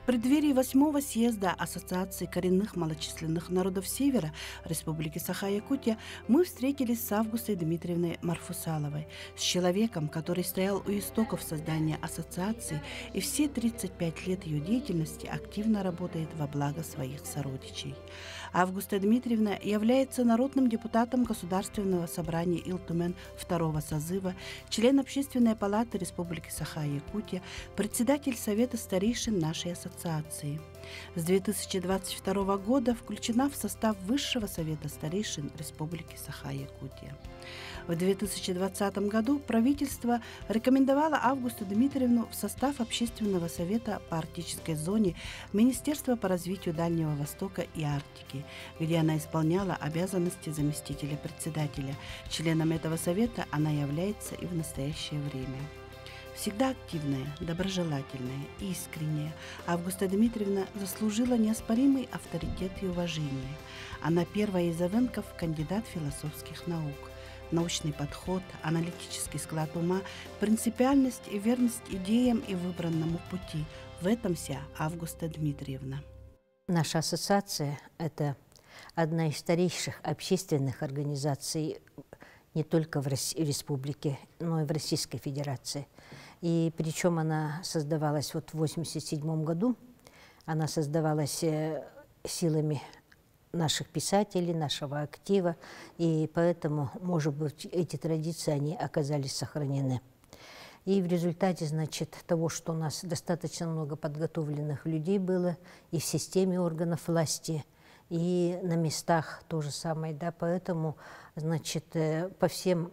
преддверии 8-го съезда Ассоциации коренных малочисленных народов Севера Республики Саха-Якутия мы встретились с Августой Дмитриевной Марфусаловой, с человеком, который стоял у истоков создания ассоциации и все 35 лет ее деятельности активно работает во благо своих сородичей. Августа Дмитриевна является народным депутатом Государственного собрания Илтумен 2-го созыва, член Общественной палаты Республики Саха-Якутия, председатель Совета старейшин нашей ассоциации. С 2022 года включена в состав Высшего совета старейшин Республики Саха-Якутия. В 2020 году правительство рекомендовало Августу Дмитриевну в состав Общественного совета по арктической зоне Министерства по развитию Дальнего Востока и Арктики, где она исполняла обязанности заместителя председателя. Членом этого совета она является и в настоящее время. Всегда активная, доброжелательная, искренняя, Августа Дмитриевна заслужила неоспоримый авторитет и уважение. Она первая из эвенков кандидат философских наук. Научный подход, аналитический склад ума, принципиальность и верность идеям и выбранному пути – в этом вся Августа Дмитриевна. Наша ассоциация – это одна из старейших общественных организаций не только в республике, но и в Российской Федерации. И причем она создавалась вот в 1987 году, она создавалась силами наших писателей, нашего актива, и поэтому, может быть, эти традиции, они оказались сохранены. И в результате, значит, того, что у нас достаточно много подготовленных людей было и в системе органов власти, и на местах то же самое, да, поэтому, значит, по всем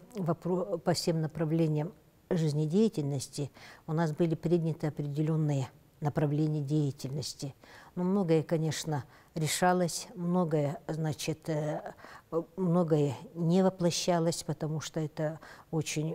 направлениям жизнедеятельности у нас были приняты определенные направления деятельности. Но многое, конечно, решалось, многое, значит, многое не воплощалось, потому что это очень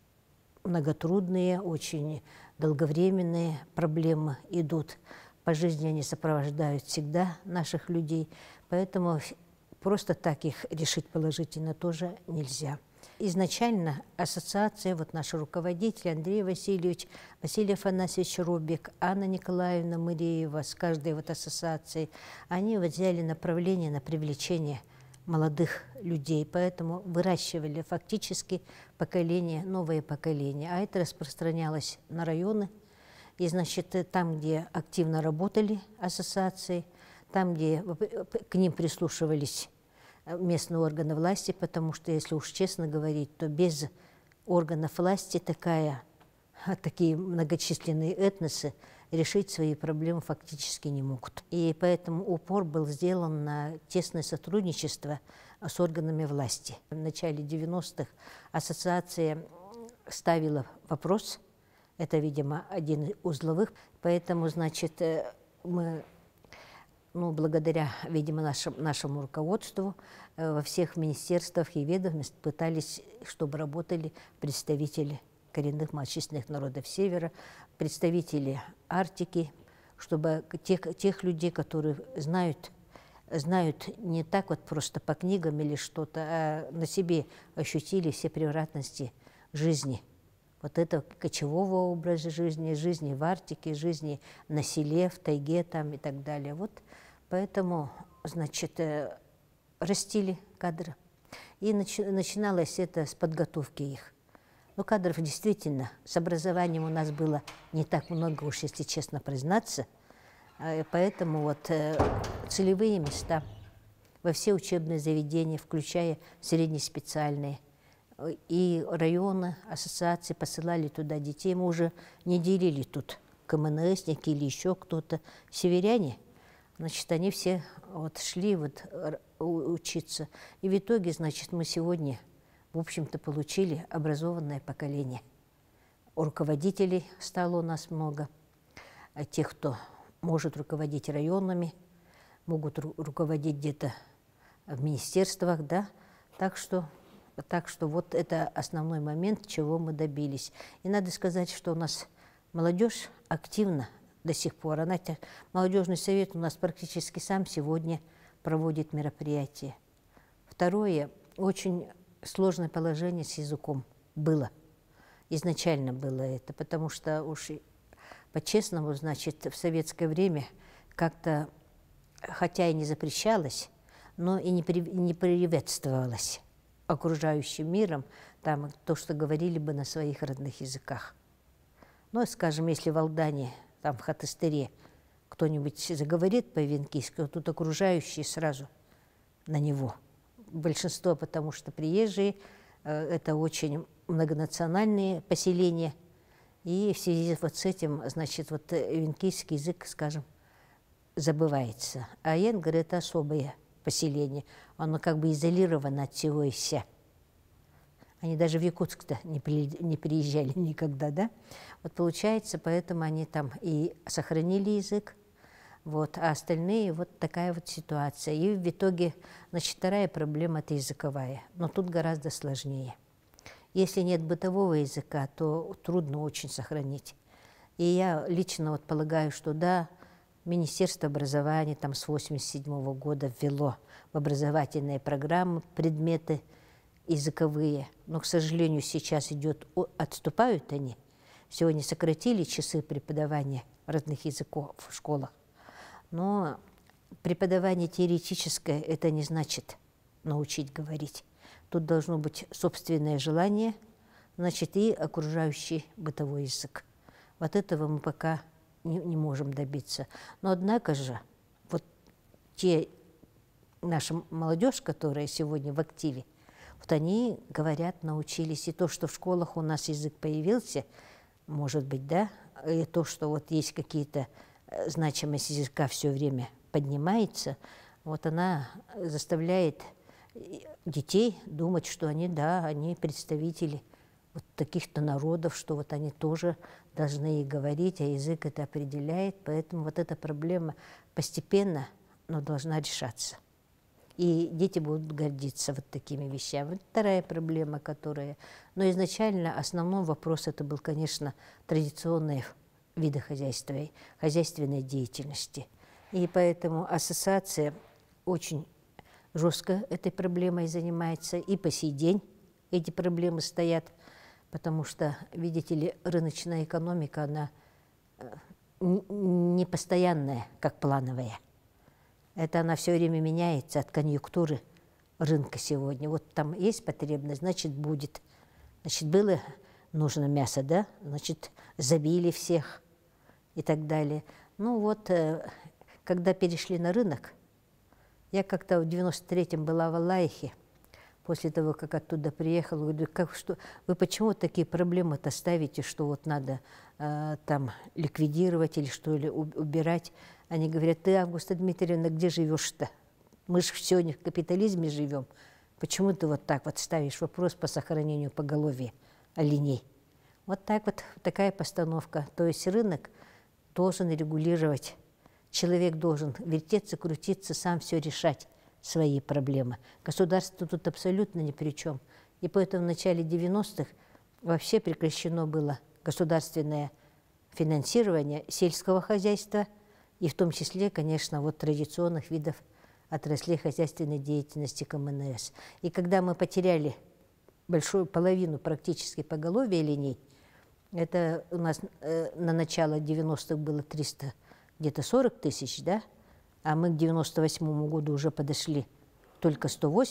многотрудные, очень долговременные проблемы идут. По жизни они сопровождают всегда наших людей, поэтому просто так их решить положительно тоже нельзя. Изначально ассоциация, вот наш руководитель Андрей Васильевич, Василий Афанасьевич Рубик, Анна Николаевна Мыреева с каждой вот ассоциацией, они вот взяли направление на привлечение молодых людей, поэтому выращивали фактически поколение, новое поколение, а это распространялось на районы, и, значит, там, где активно работали ассоциации, там, где к ним прислушивались местные органы власти, потому что, если уж честно говорить, то без органов власти такие многочисленные этносы решить свои проблемы фактически не могут. И поэтому упор был сделан на тесное сотрудничество с органами власти. В начале 90-х ассоциация ставила вопрос, это, видимо, один из узловых, поэтому, значит, мы, благодаря, видимо, нашему руководству во всех министерствах и ведомствах пытались, чтобы работали представители коренных малочисленных народов Севера, представители Арктики, чтобы тех людей, которые знают не так вот просто по книгам или что-то, а на себе ощутили все превратности жизни. Вот это кочевого образа жизни, жизни в Арктике, жизни на селе, в тайге там и так далее. Вот поэтому, значит, растили кадры. И начиналось это с подготовки их. Но кадров действительно с образованием у нас было не так много, уж если честно признаться. Поэтому вот целевые места во все учебные заведения, включая среднеспециальные, и районы, ассоциации посылали туда детей. Мы уже не делили тут КМНСники или еще кто-то. Северяне, значит, они все вот шли вот учиться. И в итоге, значит, мы сегодня, в общем-то, получили образованное поколение. Руководителей стало у нас много. Тех, кто может руководить районами, могут руководить где-то в министерствах, да. Так что вот это основной момент, чего мы добились. И надо сказать, что у нас молодежь активна до сих пор. Молодежный совет у нас практически сам сегодня проводит мероприятия. Второе, очень сложное положение с языком было. Изначально было это, потому что уж По-честному, значит, в советское время как-то, хотя и не запрещалось, но и не приветствовалось окружающим миром там то, что говорили бы на своих родных языках. Ну, скажем, если в Алдане, там в Хатыстыре, кто-нибудь заговорит по-венкийски, вот тут окружающие сразу на него. Большинство, потому что приезжие, это очень многонациональные поселения, и в связи вот с этим, значит, вот венкийский язык, скажем, забывается. А венгры – это особое поселение, оно как бы изолировано от всего и вся. Они даже в Якутск-то не приезжали никогда, да? Вот получается, поэтому они там и сохранили язык, вот, а остальные вот такая вот ситуация. И в итоге, значит, вторая проблема – это языковая, но тут гораздо сложнее. Если нет бытового языка, то трудно очень сохранить. И я лично вот полагаю, что да, Министерство образования там с 1987 года ввело в образовательные программы предметы языковые, но, к сожалению, сейчас отступают они. Сегодня сократили часы преподавания родных языков в школах. Но преподавание теоретическое – это не значит научить говорить. Тут должно быть собственное желание, значит, и окружающий бытовой язык. Вот этого мы пока не можем добиться. Но однако же, вот наша молодежь, которая сегодня в активе, вот они говорят, научились. И то, что в школах у нас язык появился, может быть, да, и то, что вот есть какие-то значимость языка все время поднимается, вот она заставляет детей думать, что они, да, они представители вот таких-то народов, что вот они тоже должны и говорить, а язык это определяет. Поэтому вот эта проблема постепенно, но должна решаться. И дети будут гордиться вот такими вещами. Вот вторая проблема, которая… Но изначально основной вопрос это был, конечно, традиционные виды хозяйства и хозяйственной деятельности. И поэтому ассоциация очень жестко этой проблемой занимается. И по сей день эти проблемы стоят, потому что, видите ли, рыночная экономика, она не постоянная, как плановая. Это она все время меняется от конъюнктуры рынка сегодня. Вот там есть потребность, значит, будет. Значит, было нужно мясо, да? Значит, забили всех и так далее. Ну вот, когда перешли на рынок, я как-то в 93-м была в Алаихе, после того, как оттуда приехала, говорю, вы почему такие проблемы-то ставите, что вот надо там ликвидировать или что ли убирать? Они говорят, ты, Августа Дмитриевна, где живешь-то? Мы же сегодня в капитализме живем. Почему ты вот так вот ставишь вопрос по сохранению поголовья оленей? Вот так вот такая постановка. То есть рынок должен регулировать. Человек должен вертеться, крутиться, сам все решать, свои проблемы. Государство тут абсолютно ни при чем. И поэтому в начале 90-х вообще прекращено было государственное финансирование сельского хозяйства, и в том числе, конечно, вот традиционных видов отраслей хозяйственной деятельности КМНС. И когда мы потеряли большую половину практически поголовья оленей, это у нас на начало 90-х было 300, где-то 40 тысяч, да? А мы к 98-му году уже подошли, только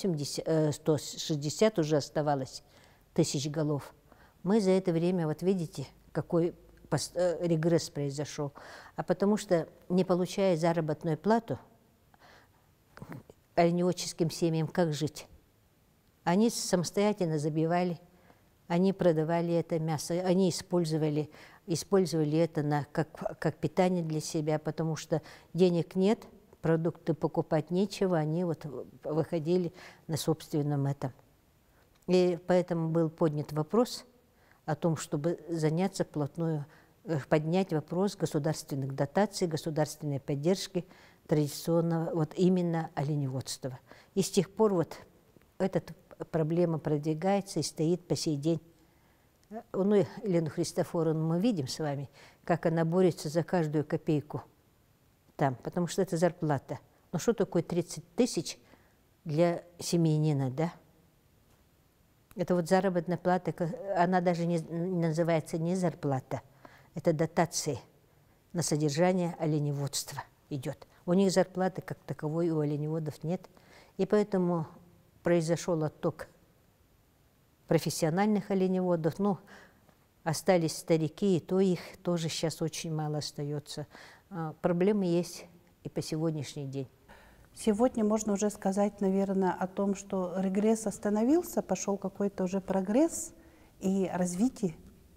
160 уже оставалось тысяч голов. Мы за это время, вот видите, какой регресс произошел. А потому что, не получая заработную плату, оленеводческим семьям как жить? Они самостоятельно забивали, они продавали это мясо, они использовали это как питание для себя, потому что денег нет, продукты покупать нечего, они вот выходили на собственном этом. И поэтому был поднят вопрос о том, чтобы заняться вплотную, поднять вопрос государственных дотаций, государственной поддержки традиционного вот именно оленеводства. И с тех пор вот эта проблема продвигается и стоит по сей день. Ну, Елену Христофоровну мы видим с вами, как она борется за каждую копейку там, потому что это зарплата. Ну что такое 30 тысяч для семьянина, да? Это вот заработная плата, она даже не называется не зарплата, это дотации. на содержание оленеводства идет. У них зарплаты как таковой у оленеводов нет. И поэтому произошел отток профессиональных оленеводов. Ну, остались старики, и то их тоже сейчас очень мало остается. Проблемы есть и по сегодняшний день. Сегодня можно уже сказать, наверное, о том, что регресс остановился, пошел какой-то уже прогресс и развитие.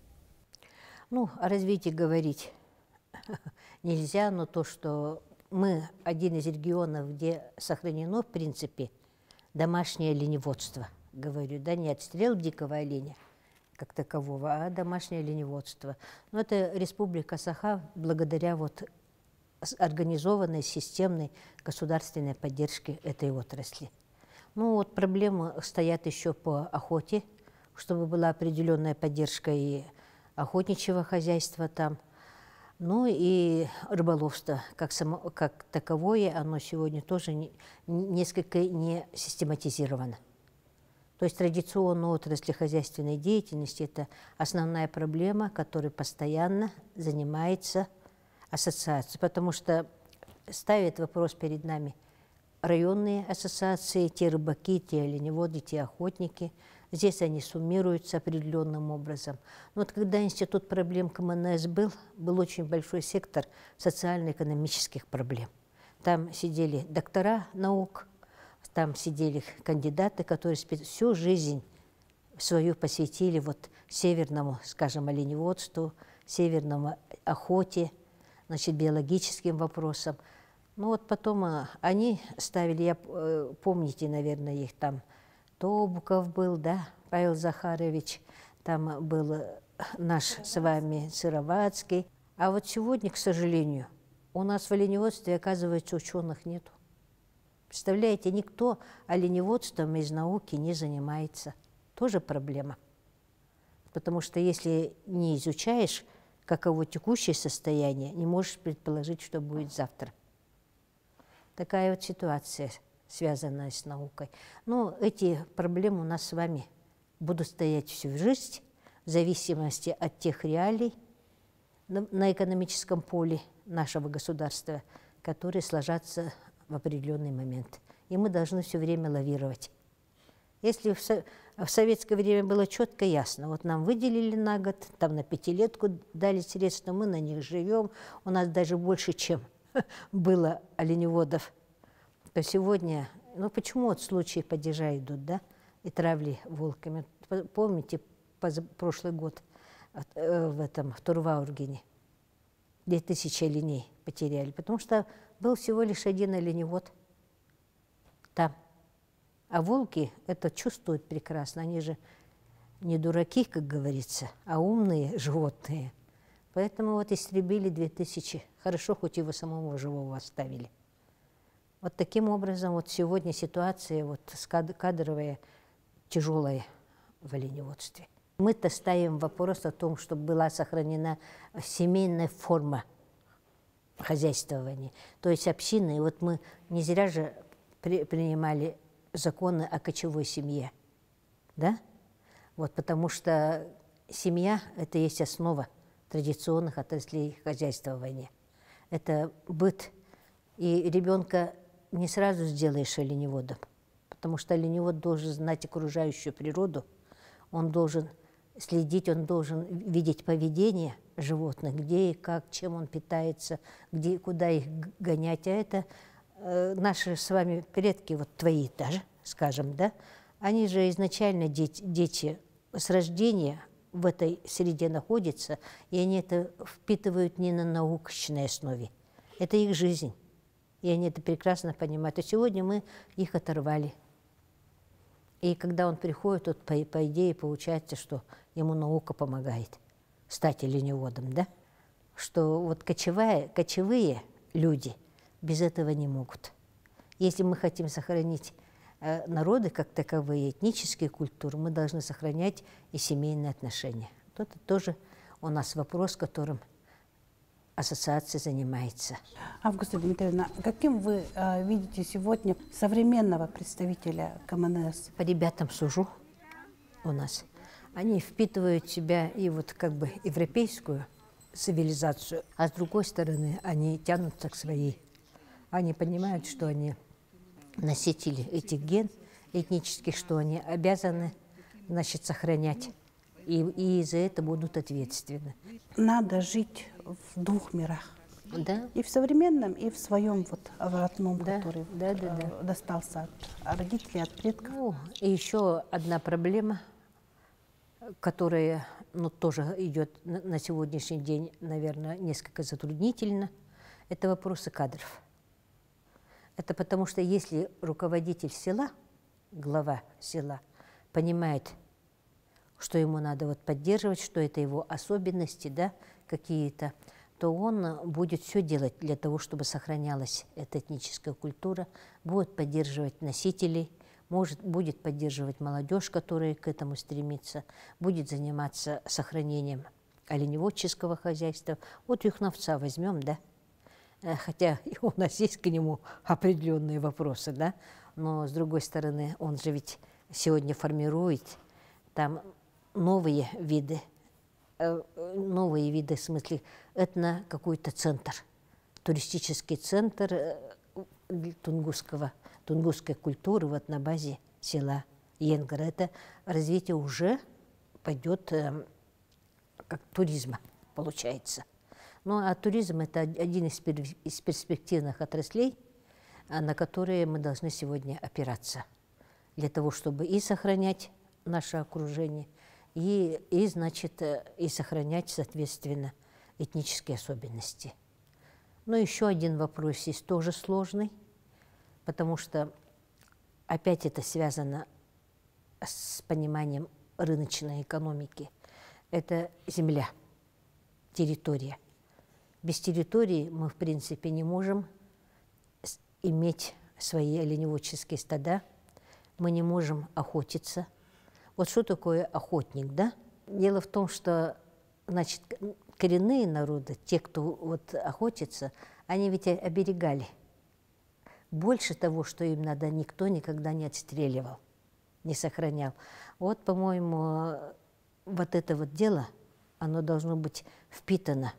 Ну, о развитии говорить нельзя, но то, что мы один из регионов, где сохранено, в принципе, домашнее оленеводство, говорю, да, не отстрел дикого оленя как такового, а домашнее оленеводство. Но это Республика Саха благодаря вот организованной, системной государственной поддержке этой отрасли. Ну вот проблемы стоят еще по охоте, чтобы была определенная поддержка и охотничьего хозяйства там. Ну и рыболовство как таковое, оно сегодня тоже несколько не систематизировано. То есть традиционная отрасль хозяйственной деятельности – это основная проблема, которой постоянно занимается ассоциация, потому что ставят вопрос перед нами районные ассоциации, те рыбаки, те оленеводы, те охотники. Здесь они суммируются определенным образом. Но вот когда Институт проблем КМНС был очень большой сектор социально-экономических проблем. Там сидели доктора наук, там сидели кандидаты, которые всю жизнь свою посвятили вот северному, скажем, оленеводству, северному охоте, значит, биологическим вопросам. Ну вот потом они ставили, помните, наверное, их там, Тобуков был, да, Павел Захарович, там был наш с вами Сыроватский. А вот сегодня, к сожалению, у нас в оленеводстве, оказывается, ученых нету. Представляете, никто оленеводством из науки не занимается. Тоже проблема. Потому что если не изучаешь, каково текущее состояние, не можешь предположить, что будет завтра. Такая вот ситуация, связанная с наукой. Но эти проблемы у нас с вами будут стоять всю жизнь, в зависимости от тех реалий на экономическом поле нашего государства, которые сложатся в определенный момент. И мы должны все время лавировать. Если в советское время было четко ясно, вот нам выделили на год, там на пятилетку дали средства, мы на них живем, у нас даже больше, чем было оленеводов, то сегодня, ну почему вот случаи падежа идут, да, и травли волками? Помните, прошлый год в Турваургене 2000 оленей потеряли, потому что был всего лишь один оленевод там. А волки это чувствуют прекрасно, они же не дураки, как говорится, а умные животные. Поэтому вот истребили 2000, хорошо, хоть его самого живого оставили. Вот таким образом вот сегодня ситуация вот кадровая, тяжелая в оленеводстве. Мы-то ставим вопрос о том, чтобы была сохранена семейная форма хозяйствования, то есть община. И вот мы не зря же принимали законы о кочевой семье, да? Вот, потому что семья – это есть основа традиционных отраслей хозяйствования. Это быт, и ребенка не сразу сделаешь оленеводом, потому что оленевод должен знать окружающую природу, он должен следить, он должен видеть поведение животных, где и как, чем он питается, где, куда их гонять. А это наши с вами предки, вот твои даже, скажем, да, они же изначально дети с рождения в этой среде находятся, и они это впитывают не на научной основе. Это их жизнь, и они это прекрасно понимают. А сегодня мы их оторвали. И когда он приходит, вот, по идее, получается, что ему наука помогает стать оленеводом, да? Что вот кочевые люди без этого не могут. Если мы хотим сохранить народы как таковые, этнические культуры, мы должны сохранять и семейные отношения. Это тоже у нас вопрос, которым ассоциация занимается. Августа Дмитриевна, каким вы видите сегодня современного представителя КМНС? По ребятам сужу у нас. Они впитывают в себя и вот как бы европейскую цивилизацию, а с другой стороны они тянутся к своей. Они понимают, что они носители этих ген этнических, что они обязаны, значит, сохранять. И за это будут ответственны. Надо жить в двух мирах. Да. И в современном, и в своем вот родном, Да, который да. достался от родителей, от предков. Ну, и еще одна проблема, которая тоже идет на сегодняшний день, наверное, несколько затруднительно, это вопросы кадров. Это потому что если руководитель села, глава села, понимает, что ему надо поддерживать, что это его особенности, да, какие-то, то он будет все делать для того, чтобы сохранялась эта этническая культура, будет поддерживать носителей, будет поддерживать молодежь, которая к этому стремится, будет заниматься сохранением оленеводческого хозяйства. Вот юхновца возьмем, да, хотя у нас есть к нему определенные вопросы, да, но с другой стороны, он же ведь сегодня формирует там новые виды, в смысле, это какой-то центр, туристический центр тунгусской культуры вот на базе села Енгар. Это развитие уже пойдет как туризма, получается. Ну, а туризм – это один из перспективных отраслей, на которые мы должны сегодня опираться, для того, чтобы и сохранять наше окружение, значит, и сохранять, соответственно, этнические особенности. Но еще один вопрос есть тоже сложный, потому что опять это связано с пониманием рыночной экономики. Это земля, территория. Без территории мы, в принципе, не можем иметь свои оленеводческие стада, мы не можем охотиться. Вот что такое охотник, да? Дело в том, что, значит, коренные народы, те, кто вот охотится, они ведь оберегали. Больше того, что им надо, никто никогда не отстреливал, не сохранял. Вот, по-моему, вот это вот дело, оно должно быть впитано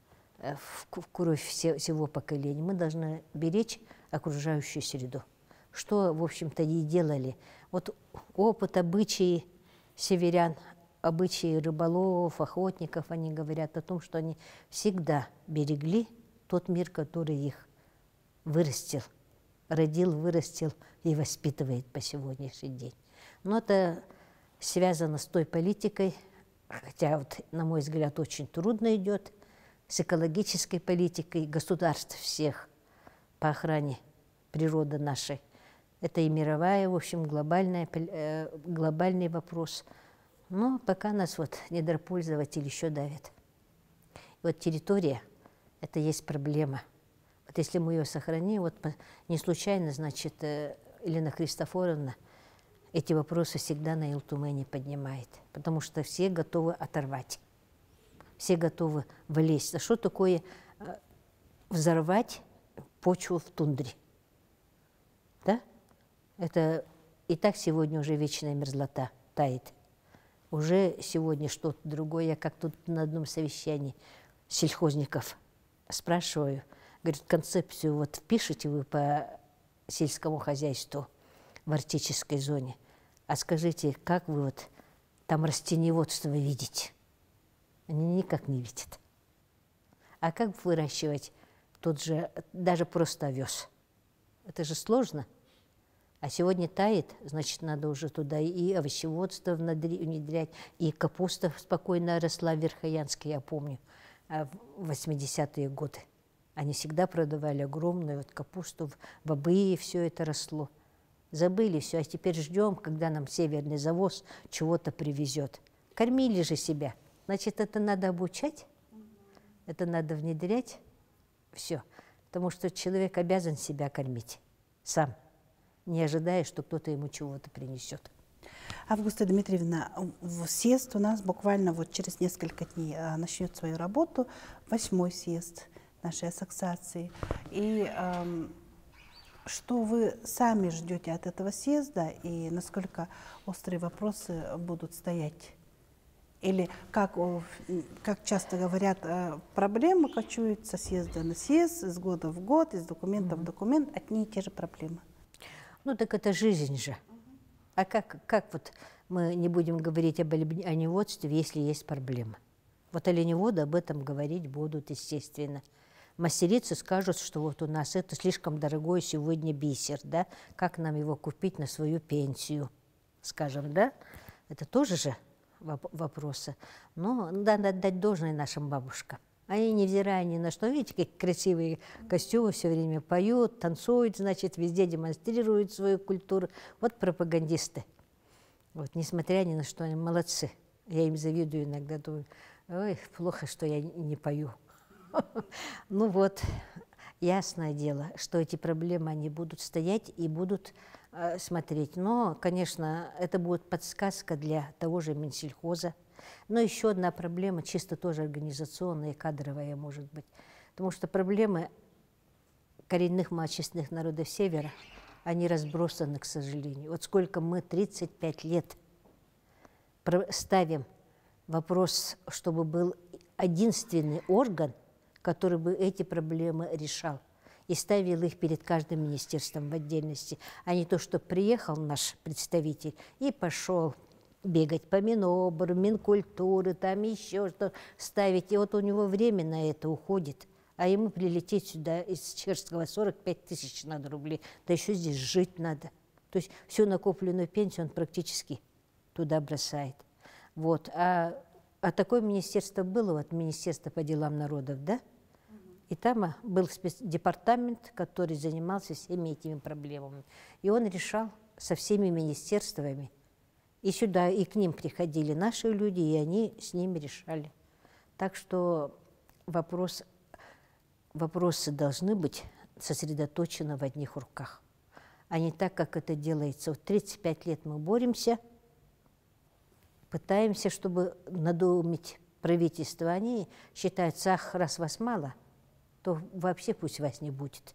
в кровь всего поколения. Мы должны беречь окружающую среду, что, в общем-то, и делали. Вот опыт, обычаи северян, обычаи рыболовов, охотников, они говорят о том, что они всегда берегли тот мир, который их вырастил, родил, вырастил и воспитывает по сегодняшний день. Но это связано с той политикой, хотя, вот, на мой взгляд, очень трудно идет, с экологической политикой государств всех по охране природы нашей. Это и мировая, в общем, глобальный вопрос. Но пока нас вот недропользователи еще давят. Вот территория – это есть проблема. Вот если мы ее сохраним, вот не случайно, значит, Елена Христофоровна эти вопросы всегда на Илтумене поднимает, потому что все готовы оторвать, все готовы влезть. А что такое взорвать почву в тундре? Да? Это и так сегодня уже вечная мерзлота тает. Уже сегодня что-то другое. Я как тут на одном совещании сельхозников спрашиваю, говорит, концепцию вот впишите вы по сельскому хозяйству в арктической зоне, а скажите, как вы вот там растениеводство видите? Они никак не видят. А как выращивать тот же, даже просто овес? Это же сложно. А сегодня тает, значит, надо уже туда и овощеводство внедрять, и капуста спокойно росла в Верхоянске, я помню, в 80-е годы. Они всегда продавали огромную вот капусту, бобы, и все это росло. Забыли все, а теперь ждем, когда нам северный завоз чего-то привезет. Кормили же себя. Значит, это надо обучать, это надо внедрять, все. Потому что человек обязан себя кормить сам, не ожидая, что кто-то ему чего-то принесет. Августа Дмитриевна, съезд у нас буквально вот через несколько дней начнет свою работу, 8-й съезд нашей ассоциации. И что вы сами ждете от этого съезда и насколько острые вопросы будут стоять Или, как часто говорят, проблемы кочуют со съезда на съезд, из года в год, из документа в документ, одни и те же проблемы. Ну так это жизнь же. А как вот мы не будем говорить об оленеводстве, если есть проблема? Вот оленеводы об этом говорить будут, естественно. Мастерицы скажут, что вот у нас это слишком дорогой сегодня бисер, да? Как нам его купить на свою пенсию, скажем, да? Это тоже же вопросы. Но надо отдать должное нашим бабушкам. Они, невзирая ни на что, видите, какие красивые костюмы, все время поют, танцуют, значит, везде демонстрируют свою культуру. Вот пропагандисты. Вот, несмотря ни на что, они молодцы. Я им завидую иногда, думаю, ой, плохо, что я не пою. Ну вот, ясное дело, что эти проблемы, они будут стоять и будут смотреть. Но, конечно, это будет подсказка для того же Минсельхоза. Но еще одна проблема, чисто тоже организационная и кадровая, может быть. Потому что проблемы коренных малочисленных народов Севера, они разбросаны, к сожалению. Вот сколько мы 35 лет ставим вопрос, чтобы был единственный орган, который бы эти проблемы решал. И ставил их перед каждым министерством в отдельности, а не то, что приехал наш представитель и пошел бегать по Минобру, Минкультуры, там еще что ставить. И вот у него время на это уходит, а ему прилететь сюда из Черского 45 тысяч надо рублей, да еще здесь жить надо. То есть всю накопленную пенсию он практически туда бросает. Вот. А такое министерство было, вот Министерство по делам народов, да? И там был департамент, который занимался всеми этими проблемами. И он решал со всеми министерствами. И сюда, и к ним приходили наши люди, и они с ними решали. Так что вопросы должны быть сосредоточены в одних руках, а не так, как это делается. Вот 35 лет мы боремся, пытаемся, чтобы надоумить правительство. Они считают, раз вас мало, то вообще пусть вас не будет.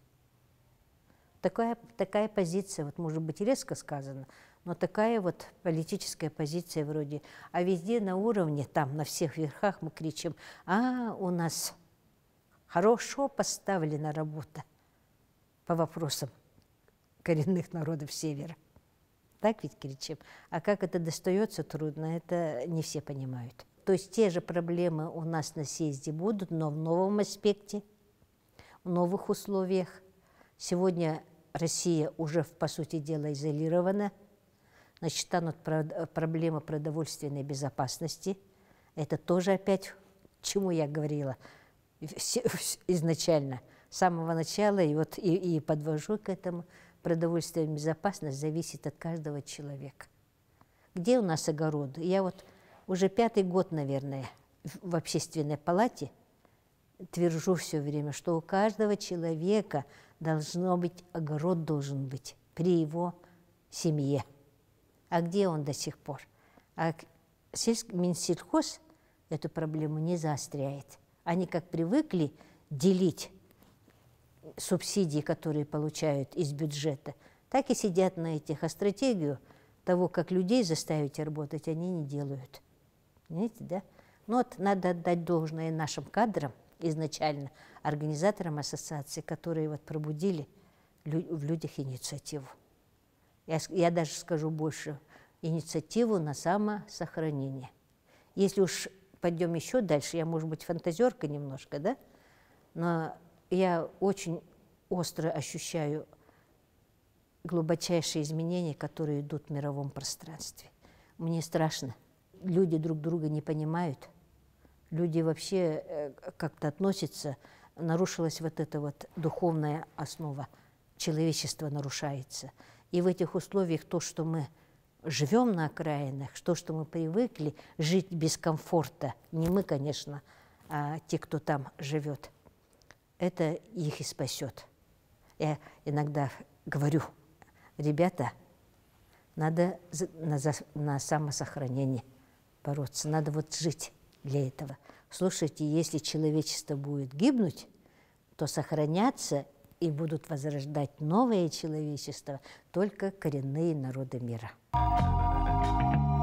Такая позиция, вот может быть резко сказано, но такая вот политическая позиция вроде. А везде на уровне, там на всех верхах мы кричим, у нас хорошо поставлена работа по вопросам коренных народов Севера. Так ведь кричим. А как это достается, трудно, это не все понимают. То есть те же проблемы у нас на съезде будут, но в новом аспекте, в новых условиях. Сегодня Россия уже, по сути дела, изолирована. Значит, станут проблемы продовольственной безопасности. Это тоже опять, к чему я говорила изначально, с самого начала, и вот и подвожу к этому. Продовольственная безопасность зависит от каждого человека. Где у нас огороды? Я вот уже 5-й год, наверное, в общественной палате твержу все время, что у каждого человека должно быть, огород должен быть при его семье. А где он до сих пор? А Минсельхоз эту проблему не заостряет. Они как привыкли делить субсидии, которые получают из бюджета, так и сидят на этих. А стратегию того, как людей заставить работать, они не делают. Понимаете, да? Ну вот надо отдать должное нашим кадрам, изначально организаторам ассоциации, которые вот пробудили в людях инициативу. Я даже скажу больше, инициативу на самосохранение. Если уж пойдем еще дальше, я, может быть, фантазерка немножко, да? Но я очень остро ощущаю глубочайшие изменения, которые идут в мировом пространстве. Мне страшно. Люди друг друга не понимают. Люди вообще как-то относятся, нарушилась вот эта вот духовная основа, человечество нарушается. И в этих условиях то, что мы живем на окраинах, то, что мы привыкли жить без комфорта, не мы, конечно, а те, кто там живет, это их и спасет. Я иногда говорю, ребята, надо на самосохранение бороться, надо вот жить для этого. Слушайте, если человечество будет гибнуть, то сохраняться и будут возрождать новое человечество только коренные народы мира.